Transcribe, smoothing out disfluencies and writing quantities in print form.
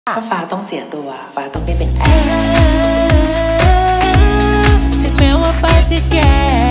ถ้าฟ้าต้องเสียตัวฟ้าต้องไม่เป็นแอร์ถึงแม้ว่าฟ้าจะแก่